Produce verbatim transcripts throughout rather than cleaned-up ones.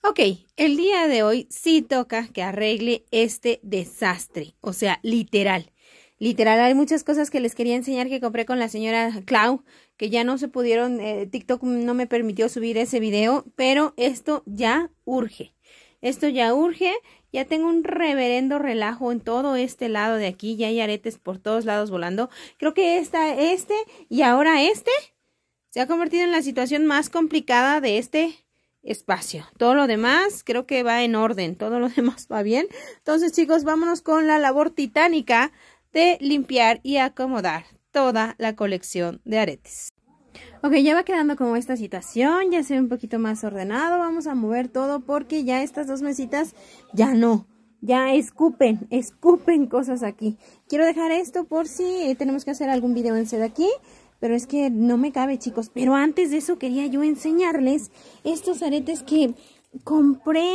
Ok, el día de hoy sí toca que arregle este desastre, o sea, literal. Literal, hay muchas cosas que les quería enseñar que compré con la señora Clau, que ya no se pudieron, eh, TikTok no me permitió subir ese video, pero esto ya urge. Esto ya urge, ya tengo un reverendo relajo en todo este lado de aquí, ya hay aretes por todos lados volando. Creo que esta, este y ahora este se ha convertido en la situación más complicada de este espacio. Todo lo demás creo que va en orden, todo lo demás va bien. Entonces, chicos, vámonos con la labor titánica de limpiar y acomodar toda la colección de aretes. Ok, ya va quedando como esta situación, ya se ve un poquito más ordenado. Vamos a mover todo porque ya estas dos mesitas ya no, ya escupen, escupen cosas aquí. Quiero dejar esto por si tenemos que hacer algún video en seda aquí. Pero es que no me cabe, chicos. Pero antes de eso quería yo enseñarles estos aretes que compré.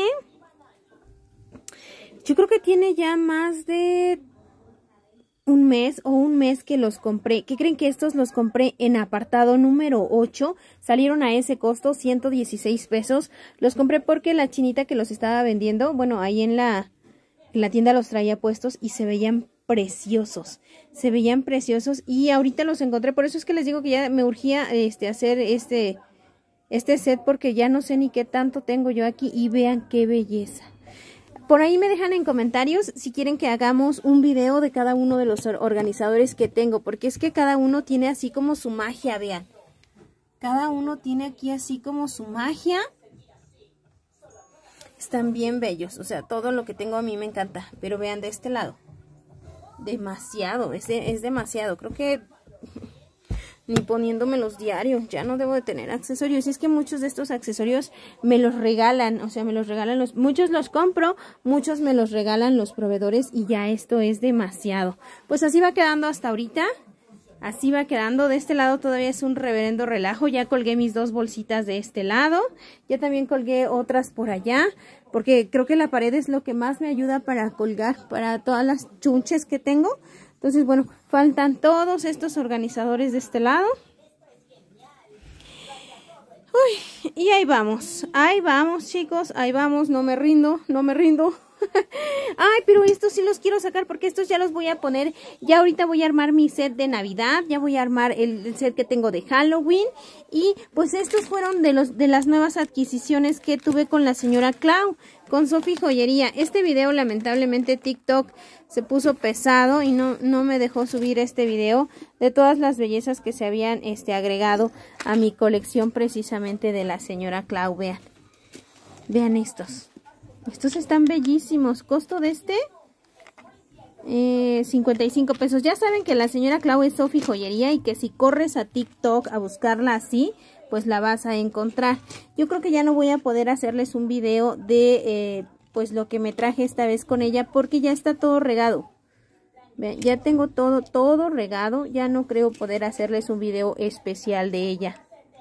Yo creo que tiene ya más de un mes o un mes que los compré. ¿Qué creen? Que estos los compré en apartado número ocho. Salieron a ese costo, ciento dieciséis pesos. Los compré porque la chinita que los estaba vendiendo, bueno, ahí en la, en la tienda los traía puestos y se veían preciosos, se veían preciosos y ahorita los encontré, por eso es que les digo que ya me urgía este hacer este este set porque ya no sé ni qué tanto tengo yo aquí y vean qué belleza. Por ahí me dejan en comentarios si quieren que hagamos un video de cada uno de los organizadores que tengo, porque es que cada uno tiene así como su magia, vean. Cada uno tiene aquí así como su magia. Están bien bellos, o sea, todo lo que tengo a mí me encanta, pero vean de este lado. Demasiado, es, de, es demasiado. Creo que ni poniéndomelos diarios ya no debo de tener accesorios. Y es que muchos de estos accesorios me los regalan, o sea, me los regalan los... Muchos los compro, muchos me los regalan los proveedores y ya esto es demasiado. Pues así va quedando hasta ahorita. Así va quedando. De este lado todavía es un reverendo relajo. Ya colgué mis dos bolsitas de este lado. Ya también colgué otras por allá. Porque creo que la pared es lo que más me ayuda para colgar. Para todas las chunches que tengo. Entonces, bueno, faltan todos estos organizadores de este lado. Uy, y ahí vamos. Ahí vamos, chicos. Ahí vamos. No me rindo. No me rindo. Ay, pero estos sí los quiero sacar porque estos ya los voy a poner. Ya ahorita voy a armar mi set de Navidad. Ya voy a armar el, el set que tengo de Halloween. Y pues estos fueron de los de las nuevas adquisiciones que tuve con la señora Clau, con Sofi Joyería. Este video lamentablemente TikTok se puso pesado y no, no me dejó subir este video de todas las bellezas que se habían este, agregado a mi colección precisamente de la señora Clau. Vean, vean estos. Estos están bellísimos. Costo de este, eh, cincuenta y cinco pesos. Ya saben que la señora Clau es Sofi Joyería y que si corres a TikTok a buscarla así, pues la vas a encontrar. Yo creo que ya no voy a poder hacerles un video de eh, pues lo que me traje esta vez con ella porque ya está todo regado. Vean, ya tengo todo, todo regado. Ya no creo poder hacerles un video especial de ella.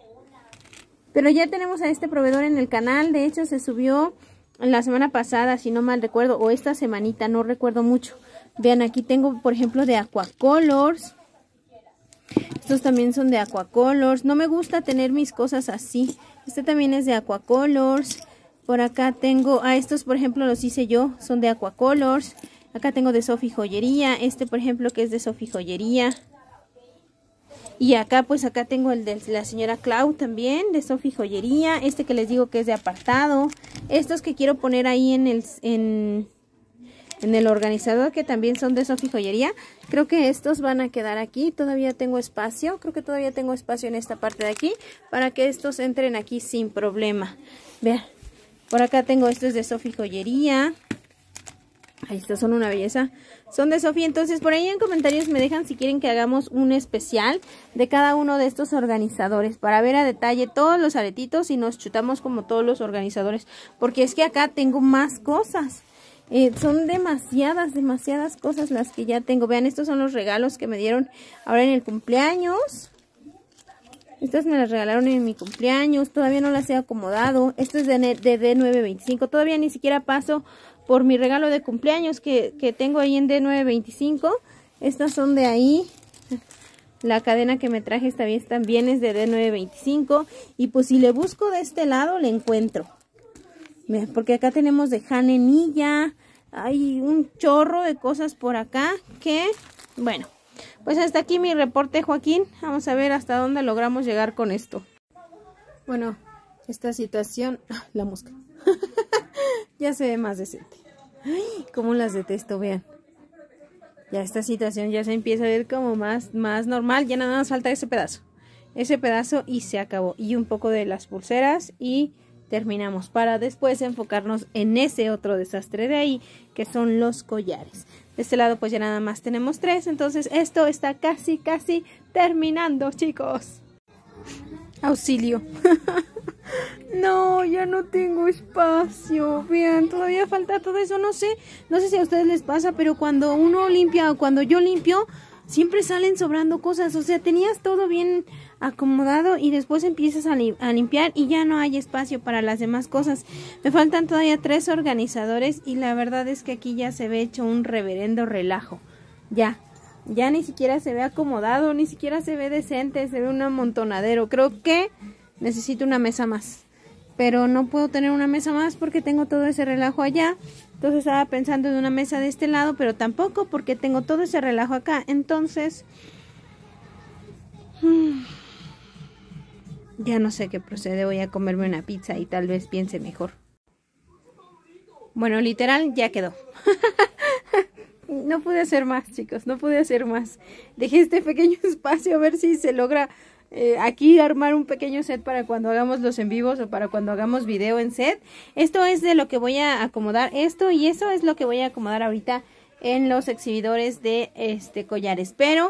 Pero ya tenemos a este proveedor en el canal. De hecho se subió la semana pasada, si no mal recuerdo, o esta semanita, no recuerdo mucho. Vean, aquí tengo, por ejemplo, de Aquacolors. Estos también son de Aquacolors. No me gusta tener mis cosas así. Este también es de Aquacolors. Por acá tengo, a ah, estos, por ejemplo, los hice yo, son de Aquacolors. Acá tengo de Sofi Joyería. Este, por ejemplo, que es de Sofi Joyería. Y acá, pues acá tengo el de la señora Clau también, de Sofi Joyería. Este que les digo que es de apartado. Estos que quiero poner ahí en el, en, en el organizador, que también son de Sofi Joyería. Creo que estos van a quedar aquí. Todavía tengo espacio. Creo que todavía tengo espacio en esta parte de aquí, para que estos entren aquí sin problema. Vean, por acá tengo estos de Sofi Joyería. Ahí estos son una belleza. Son de Sofi. Entonces por ahí en comentarios me dejan si quieren que hagamos un especial de cada uno de estos organizadores, para ver a detalle todos los aretitos y nos chutamos como todos los organizadores. Porque es que acá tengo más cosas. Eh, son demasiadas, demasiadas cosas las que ya tengo. Vean, estos son los regalos que me dieron ahora en el cumpleaños. Estas me las regalaron en mi cumpleaños. Todavía no las he acomodado. Esto es de, de D nueve veinticinco. Todavía ni siquiera paso por mi regalo de cumpleaños que, que tengo ahí en D nueve veinticinco. Estas son de ahí. La cadena que me traje esta vez también es de D nueve veinticinco. Y pues si le busco de este lado, le encuentro. Vean, porque acá tenemos de Janenilla. Hay un chorro de cosas por acá que, bueno, pues hasta aquí mi reporte, Joaquín. Vamos a ver hasta dónde logramos llegar con esto. Bueno, esta situación... La mosca. Ya se ve más decente. Ay, cómo las detesto, vean. Ya esta situación ya se empieza a ver como más, más normal. Ya nada más falta ese pedazo. Ese pedazo y se acabó. Y un poco de las pulseras y terminamos. Para después enfocarnos en ese otro desastre de ahí, que son los collares. De este lado pues ya nada más tenemos tres. Entonces esto está casi, casi terminando, chicos. Auxilio. No, ya no tengo espacio. Vean, todavía falta todo eso. No sé, no sé si a ustedes les pasa, pero cuando uno limpia o cuando yo limpio, siempre salen sobrando cosas. O sea, tenías todo bien acomodado y después empiezas a, li a limpiar y ya no hay espacio para las demás cosas. Me faltan todavía tres organizadores y la verdad es que aquí ya se ve hecho un reverendo relajo. Ya, ya ni siquiera se ve acomodado, ni siquiera se ve decente, se ve un amontonadero. Creo que necesito una mesa más, pero no puedo tener una mesa más porque tengo todo ese relajo allá. Entonces estaba pensando en una mesa de este lado, pero tampoco porque tengo todo ese relajo acá. Entonces, hmm, ya no sé qué procede. Voy a comerme una pizza y tal vez piense mejor. Bueno, literal, ya quedó. No pude hacer más, chicos, no pude hacer más. Dejé este pequeño espacio a ver si se logra eh, aquí armar un pequeño set para cuando hagamos los en vivos o para cuando hagamos video en set. Esto es de lo que voy a acomodar, esto y eso es lo que voy a acomodar ahorita en los exhibidores de este collares. Pero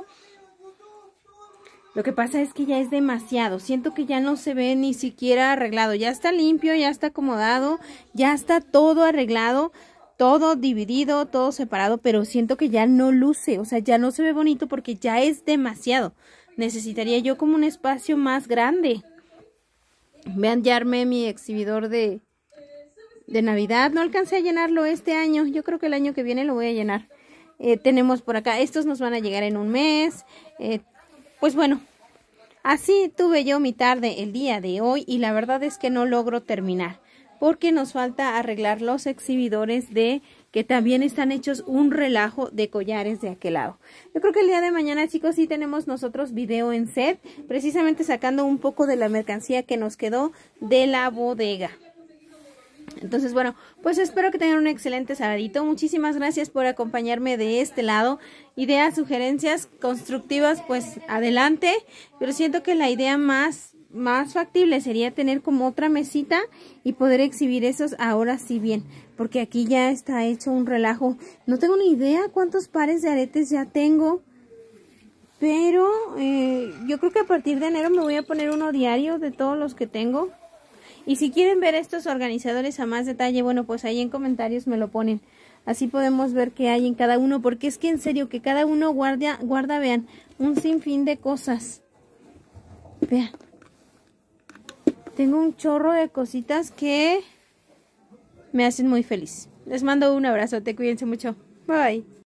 lo que pasa es que ya es demasiado, siento que ya no se ve ni siquiera arreglado. Ya está limpio, ya está acomodado, ya está todo arreglado, todo dividido, todo separado, pero siento que ya no luce, o sea, ya no se ve bonito porque ya es demasiado. Necesitaría yo como un espacio más grande. Vean, ya armé mi exhibidor de, de Navidad. No alcancé a llenarlo este año, yo creo que el año que viene lo voy a llenar. Eh, tenemos por acá, estos nos van a llegar en un mes. Eh, pues bueno, así tuve yo mi tarde el día de hoy y la verdad es que no logro terminar, porque nos falta arreglar los exhibidores de que también están hechos un relajo de collares de aquel lado. Yo creo que el día de mañana, chicos, sí tenemos nosotros video en set, precisamente sacando un poco de la mercancía que nos quedó de la bodega. Entonces, bueno, pues espero que tengan un excelente sabadito. Muchísimas gracias por acompañarme de este lado. Ideas, sugerencias constructivas, pues adelante. Pero siento que la idea más... más factible sería tener como otra mesita y poder exhibir esos ahora sí bien, porque aquí ya está hecho un relajo. No tengo ni idea cuántos pares de aretes ya tengo, pero eh, yo creo que a partir de enero me voy a poner uno diario de todos los que tengo. Y si quieren ver estos organizadores a más detalle, bueno, pues ahí en comentarios me lo ponen. Así podemos ver qué hay en cada uno, porque es que en serio que cada uno guarda, guarda, vean, un sinfín de cosas. Vean. Tengo un chorro de cositas que me hacen muy feliz. Les mando un abrazote, cuídense mucho. Bye.